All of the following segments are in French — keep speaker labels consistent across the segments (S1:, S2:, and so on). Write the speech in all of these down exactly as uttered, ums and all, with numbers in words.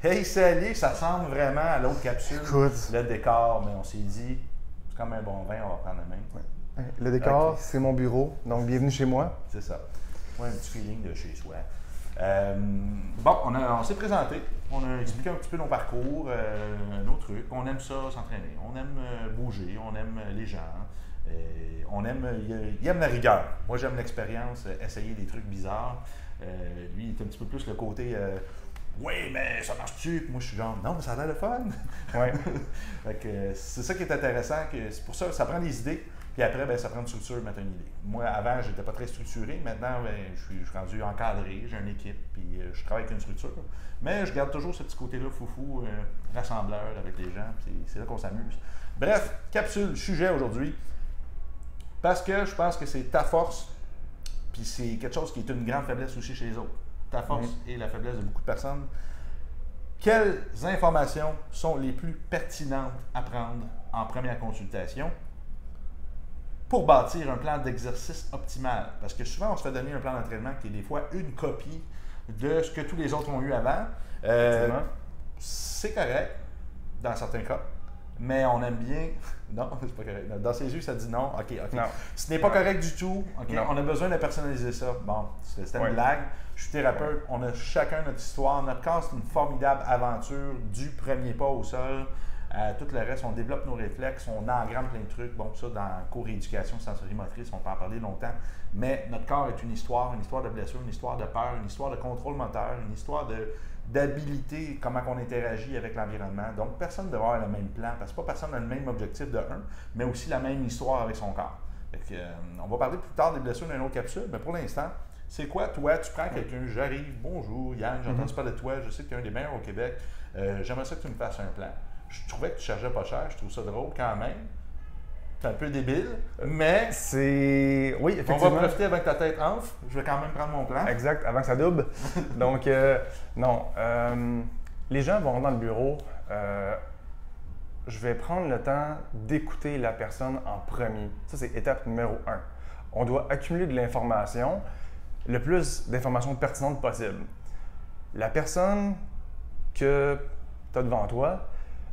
S1: Hey Sally, ça ressemble vraiment à l'autre capsule.
S2: Écoute.
S1: Le décor, mais on s'est dit, c'est comme un bon vin, on va prendre la main.
S2: Ouais. Le décor, okay. C'est mon bureau, donc bienvenue chez moi.
S1: C'est ça. Ouais, un petit feeling de chez soi. Euh, bon, on, a, on s'est présenté, on a expliqué un petit peu nos parcours, euh, nos trucs. On aime ça, s'entraîner, on aime euh, bouger, on aime les gens, euh, on aime, il, il aime la rigueur. Moi, j'aime l'expérience, essayer des trucs bizarres. Euh, lui, il est un petit peu plus le côté euh, oui, mais ça marche-tu? Puis moi, je suis genre, non, mais ça a l'air le fun.
S2: Ouais.
S1: Fait que c'est ça qui est intéressant, que c'est pour ça que ça prend des idées, puis après, ben, ça prend une structure, mettre une idée. Moi, avant, je n'étais pas très structuré. Maintenant, ben, je, suis, je suis rendu encadré, j'ai une équipe, puis euh, je travaille avec une structure. Mais je garde toujours ce petit côté-là foufou, euh, rassembleur avec les gens, puis c'est là qu'on s'amuse. Bref, capsule, sujet aujourd'hui, parce que je pense que c'est ta force, puis c'est quelque chose qui est une grande faiblesse aussi chez les autres. Ta force mmh. et la faiblesse de beaucoup de personnes. Quelles informations sont les plus pertinentes à prendre en première consultation pour bâtir un plan d'exercice optimal? Parce que souvent, on se fait donner un plan d'entraînement qui est des fois une copie de ce que tous les autres ont eu avant. Euh, c'est correct, dans certains cas, mais on aime bien... Non, c'est pas correct. Dans ses yeux, ça dit non. OK, OK.
S2: Non.
S1: Ce n'est pas
S2: non.
S1: correct du tout. OK, on a besoin de personnaliser ça. Bon, c'était une ouais. blague. Je suis thérapeute. Ouais. On a chacun notre histoire. Notre corps, c'est une formidable aventure du premier pas au sol. Euh, tout le reste, on développe nos réflexes, on engramme plein de trucs. Bon, ça, dans le cours rééducation sensorimotrice, on peut en parler longtemps. Mais notre corps est une histoire, une histoire de blessure, une histoire de peur, une histoire de contrôle moteur, une histoire de... d'habilité, comment on interagit avec l'environnement. Donc, personne ne devrait avoir le même plan, parce que pas personne n'a le même objectif de un, mais aussi la même histoire avec son corps. Fait que, euh, on va parler plus tard des blessures dans une autre capsule, mais pour l'instant, c'est quoi, toi, tu prends quelqu'un, j'arrive, bonjour, Yann, j'ai entendu mm-hmm. parler de toi, je sais que tu es un des meilleurs au Québec, euh, j'aimerais ça que tu me fasses un plan. Je trouvais que tu chargeais pas cher, je trouve ça drôle quand même. C'est un peu débile, mais
S2: c'est... Oui, effectivement.
S1: On va profiter avec ta tête enfle. Je vais quand même prendre mon plan.
S2: Exact, avant que ça double. Donc, euh, non. Euh, les gens vont dans le bureau. Euh, je vais prendre le temps d'écouter la personne en premier. Ça, c'est étape numéro un. On doit accumuler de l'information, le plus d'informations pertinentes possible. La personne que tu as devant toi,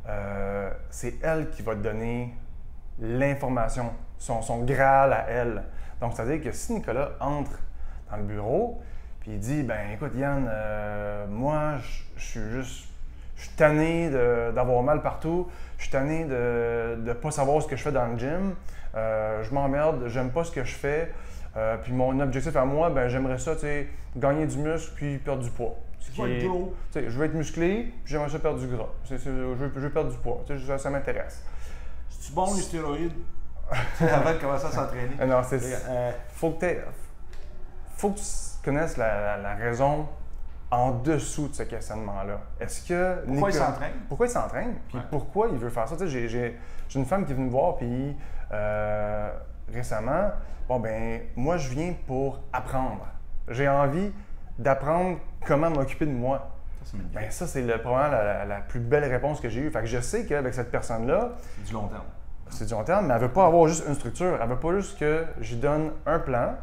S2: euh, c'est elle qui va te donner l'information, son, son Graal à elle. Donc, c'est-à-dire que si Nicolas entre dans le bureau, puis il dit, ben écoute Yann, euh, moi, je suis juste, je suis tanné d'avoir mal partout, je suis tanné de ne pas savoir ce que je fais dans le gym, euh, je m'emmerde, j'aime pas ce que je fais, euh, puis mon objectif à moi, ben j'aimerais ça, tu sais, gagner du muscle puis perdre du poids.
S1: C'est quoi le gros?
S2: Je veux être musclé, puis j'aimerais ça perdre du gras. C'est, c'est, je, veux, je veux perdre du poids, ça, ça m'intéresse.
S1: C'est bon les stéroïdes avant de commencer à s'entraîner?
S2: Non, c'est euh, faut que faut que tu connaisses la, la, la raison en dessous de ce questionnement-là. Est-ce que
S1: pourquoi
S2: Nicolas,
S1: il s'entraîne?
S2: Pourquoi il s'entraîne? Puis ouais. pourquoi il veut faire ça? J'ai, j'ai, j'ai une femme qui est venue me voir, puis euh, récemment, bon ben moi je viens pour apprendre. J'ai envie d'apprendre comment m'occuper de moi.
S1: Ça,
S2: ben, ça, c'est le, probablement la, la, la plus belle réponse que j'ai eue. Fait que je sais qu'avec cette personne-là...
S1: C'est du long terme.
S2: C'est du long terme, mais elle ne veut pas avoir juste une structure. Elle ne veut pas juste que je lui donne un plan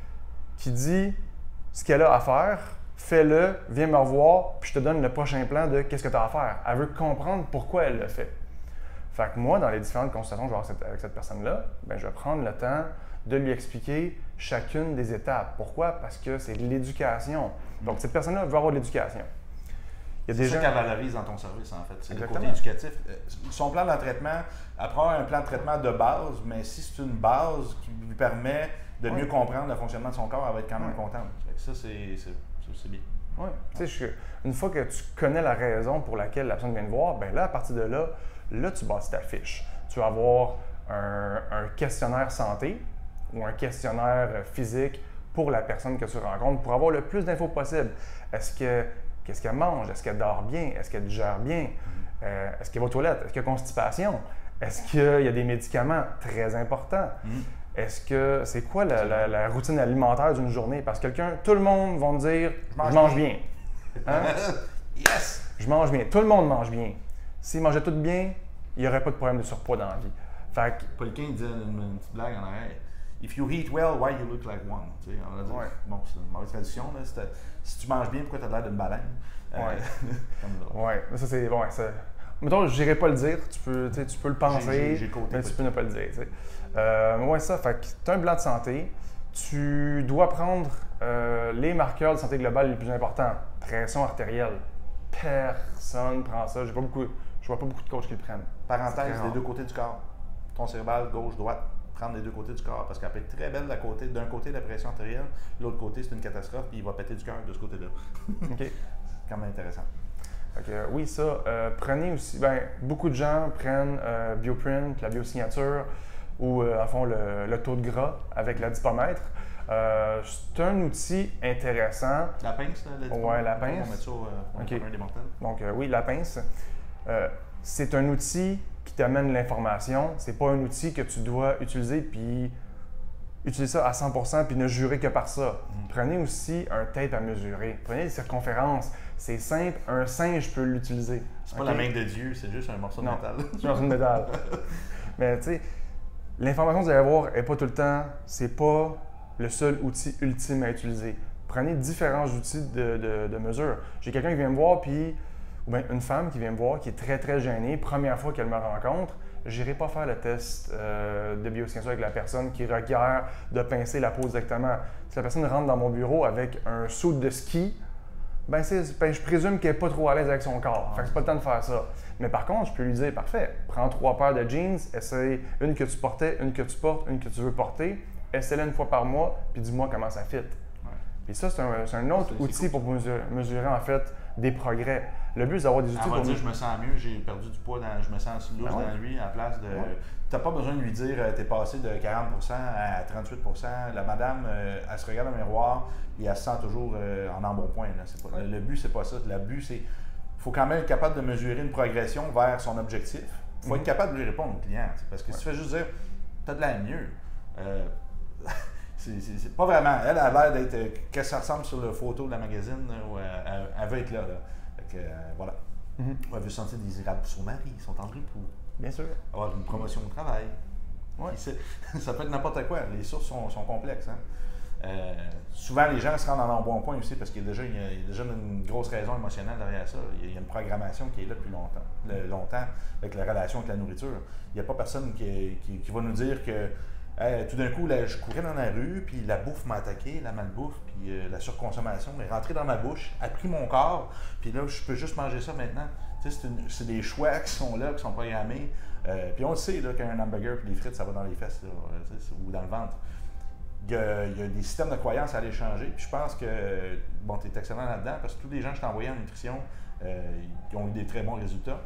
S2: qui dit ce qu'elle a à faire, fais-le, viens me revoir, puis je te donne le prochain plan de qu'est-ce que tu as à faire. Elle veut comprendre pourquoi elle le fait. Fait que moi, dans les différentes consultations que je vais avoir avec cette personne-là, ben, je vais prendre le temps de lui expliquer chacune des étapes. Pourquoi? Parce que c'est l'éducation. Donc, cette personne-là veut avoir de l'éducation.
S1: C'est ça qu'elle valorise dans ton service, en fait. C'est le côté éducatif. Son plan d'entraînement, après avoir un plan de traitement de base, mais si c'est une base qui lui permet de mieux oui. comprendre le fonctionnement de son corps, elle va être quand même oui. contente. Ça, c'est bien.
S2: Oui. Tu sais, une fois que tu connais la raison pour laquelle la personne vient te voir, bien là, à partir de là, là, tu bâtis ta fiche. Tu vas avoir un, un questionnaire santé ou un questionnaire physique pour la personne que tu rencontres pour avoir le plus d'infos possible. Est-ce que Qu'est-ce qu'elle mange? Est-ce qu'elle dort bien? Est-ce qu'elle digère bien? Mm-hmm. euh, est-ce qu'elle va aux toilettes? Est-ce qu'il y a constipation? Est-ce qu'il y a des médicaments? Très important. Mm-hmm. Est-ce que c'est quoi la, la, la routine alimentaire d'une journée? Parce que quelqu'un, tout le monde va me dire « je mange, je mange bien. bien. » Hein?
S1: Yes!
S2: Je mange bien. Tout le monde mange bien. S'ils mangeaient tout bien, il n'y aurait pas de problème de surpoids dans la vie. Fait que,
S1: Paulkin disait une, une petite blague en arrière. If you eat well, why you look like one? Tu sais, on va dire, ouais. Bon, c'est une mauvaise traduction. Là. Si tu manges bien, pourquoi tu as l'air d'une baleine? Euh,
S2: Ouais.
S1: comme l'autre.
S2: Ouais, ça c'est. Ouais, ça... Mettons, je n'irai pas le dire, tu peux, tu sais, tu peux le penser,
S1: J'ai- j'ai- j'ai côté
S2: mais tu
S1: pas
S2: peux ne pas le dire. tu sais. Euh, ouais, ça, fait que tu as un bilan de santé, tu dois prendre euh, les marqueurs de santé globale les plus importants. Pression artérielle. Personne prend ça. J'ai pas beaucoup, je vois pas beaucoup de coachs qui le prennent. C'est
S1: Parenthèse,
S2: très
S1: des
S2: rare.
S1: deux côtés du corps. Ton cérébral, gauche, droite, prendre des deux côtés du corps parce qu'elle peut être très belle d'un côté, d'un côté la pression artérielle, de l'autre côté c'est une catastrophe puis il va péter du cœur de ce côté-là.
S2: OK.
S1: C'est quand même intéressant.
S2: Fait que, euh, oui, ça. Euh, prenez aussi. Ben, beaucoup de gens prennent euh, Bioprint, la biosignature ou, euh, en fond, le, le taux de gras avec la dipomètre. Euh, c'est un outil intéressant.
S1: La pince, là, le
S2: Ouais, la
S1: On
S2: pince.
S1: va mettre ça au euh, au
S2: Ok.
S1: commun des mortels.
S2: Donc, euh, oui, la pince. Euh, c'est un outil qui t'amène l'information. C'est pas un outil que tu dois utiliser puis utiliser ça à cent pour cent puis ne jurer que par ça.
S1: Mm.
S2: Prenez aussi un tape à mesurer. Prenez des circonférences. C'est simple, un singe peut l'utiliser.
S1: C'est pas
S2: Ok?
S1: la main de Dieu, c'est juste un morceau de
S2: Non.
S1: métal.
S2: C'est dans une médaille. Mais tu sais, l'information que vous allez avoir n'est pas tout le temps, c'est pas le seul outil ultime à utiliser. Prenez différents outils de, de, de mesure. J'ai quelqu'un qui vient me voir, puis, ou bien une femme qui vient me voir, qui est très très gênée, première fois qu'elle me rencontre, j'irai pas faire le test euh, de biosignature avec la personne qui requiert de pincer la peau directement. Si la personne rentre dans mon bureau avec un saut de ski, ben, c'est, ben je présume qu'elle n'est pas trop à l'aise avec son corps. Fait que c'est pas le temps de faire ça. Mais par contre, je peux lui dire, parfait, prends trois paires de jeans, essaye une que tu portais, une que tu portes, une que tu veux porter, essaie-la une fois par mois, puis dis-moi comment ça fit.
S1: Ouais.
S2: Puis ça, c'est un, c'est un autre
S1: C'est- c'est
S2: outil
S1: cool.
S2: pour mesurer, mesurer, en fait des progrès. Le but, c'est d'avoir des outils
S1: Elle va
S2: pour
S1: dire
S2: nous-
S1: je me sens mieux, j'ai perdu du poids, dans, je me sens loose
S2: Ben ouais.
S1: dans lui à la place de.
S2: Ouais.
S1: Tu n'as pas besoin de lui dire euh, t'es passé de quarante pour cent à trente-huit pour cent. La madame, euh, elle se regarde dans le miroir et elle se sent toujours euh, en embonpoint. Là. C'est pas,
S2: Ouais.
S1: le, le but, c'est pas ça. Le but, c'est. Il faut quand même être capable de mesurer une progression vers son objectif. Il faut
S2: Mhm.
S1: être capable de lui répondre au client. t'sais, Parce que si tu fais juste dire t'as de l'air mieux. Euh, c'est, c'est- c'est pas vraiment. Elle a l'air d'être. euh, Qu'est-ce que ça ressemble sur la photo de la magazine là, où elle, elle- elle veut être là. là. Fait que, euh, voilà.
S2: Mhm.
S1: Elle veut se sentir désirable pour son mari, son tendre pour
S2: Bien sûr.
S1: avoir une promotion au travail.
S2: Ouais.
S1: Puis c'est- ça peut être n'importe quoi. Les sources sont, sont complexes. Hein. Euh, souvent, les gens se rendent en bon point aussi parce qu'il y a déjà, il y a, il y a déjà une grosse raison émotionnelle derrière ça. Il y a, il y a une programmation qui est là depuis longtemps, le- longtemps avec la relation avec la nourriture. Il n'y a pas personne qui, qui- qui va nous dire que hey, tout d'un coup, là, je courais dans la rue, puis la bouffe m'a attaqué, la malbouffe, puis euh, la surconsommation est rentrée dans ma bouche, a pris mon corps, puis là, je peux juste manger ça maintenant. Tu sais, c'est, une- c'est des choix qui sont là, qui sont programmés. Euh, puis on le sait, là, qu'un hamburger et des frites, ça va dans les fesses là, euh, tu sais, ou dans le ventre. Il y, a, il y a des systèmes de croyances à aller changer. Puis je pense que bon, tu es excellent là-dedans parce que tous les gens que je t'ai envoyés en nutrition, euh, ils ont eu des très bons résultats.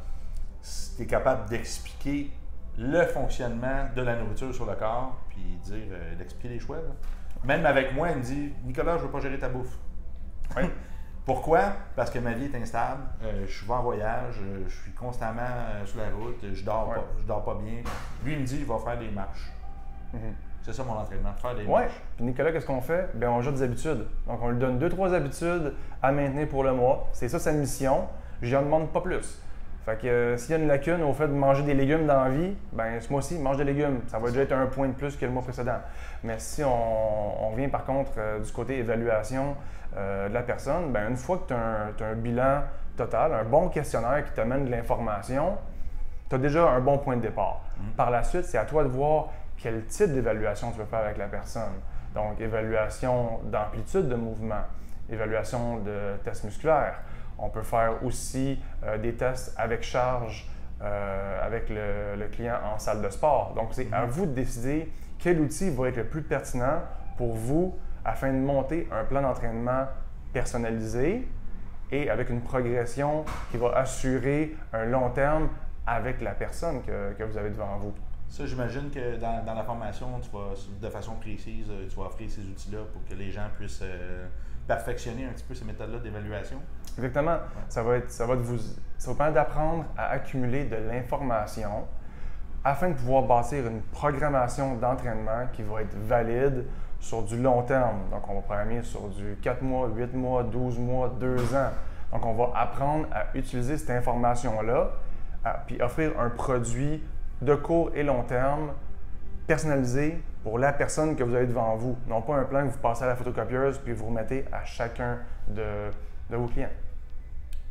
S1: Si tu es capable d'expliquer le fonctionnement de la nourriture sur le corps, puis dire, euh, d'expliquer les choix. là. Même avec moi, il me dit Nicolas, je ne veux pas gérer ta bouffe.
S2: Oui.
S1: Pourquoi? Parce que ma vie est instable, euh, je suis en voyage, euh, je suis constamment euh, sur la route, je dors,
S2: Ouais.
S1: pas, je dors pas bien. Lui, il me dit il va faire des marches.
S2: Mhm.
S1: C'est ça mon entraînement, faire des
S2: Ouais.
S1: marches.
S2: Puis Nicolas, qu'est-ce qu'on fait? Bien, on ajoute des habitudes. Donc, on lui donne deux, trois habitudes à maintenir pour le mois. C'est ça sa mission. Je n'en demande pas plus. Fait que euh, s'il y a une lacune au fait de manger des légumes dans la vie, ben ce mois-ci, mange des légumes. Ça va déjà être un point de plus que le mois précédent. Mais si on, on vient par contre euh, du côté évaluation euh, de la personne, ben une fois que tu as un, un bilan total, un bon questionnaire qui t'amène de l'information, tu as déjà un bon point de départ.
S1: Mhm.
S2: Par la suite, c'est à toi de voir quel type d'évaluation tu veux faire avec la personne. Donc, évaluation d'amplitude de mouvement, évaluation de tests musculaires. On peut faire aussi euh, des tests avec charge euh, avec le, le client en salle de sport. Donc, c'est à vous de décider quel outil va être le plus pertinent pour vous afin de monter un plan d'entraînement personnalisé et avec une progression qui va assurer un long terme avec la personne que, que vous avez devant vous.
S1: Ça, j'imagine que dans, dans la formation, tu vas, de façon précise, euh, tu vas offrir ces outils-là pour que les gens puissent euh, perfectionner un petit peu ces méthodes-là d'évaluation.
S2: Exactement. Ça va, être, ça va, vous, ça va permettre d'apprendre à accumuler de l'information afin de pouvoir bâtir une programmation d'entraînement qui va être valide sur du long terme. Donc, on va programmer sur du quatre mois, huit mois, douze mois, deux ans. Donc, on va apprendre à utiliser cette information-là, à- puis offrir un produit de court et long terme personnalisé pour la personne que vous avez devant vous. Non pas un plan que vous passez à la photocopieuse puis vous remettez à chacun de, de vos clients.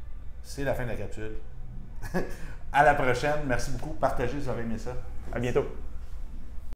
S1: c'est la fin de la capsule. À la prochaine. Merci beaucoup. Partagez si vous avez aimé ça.
S2: À bientôt.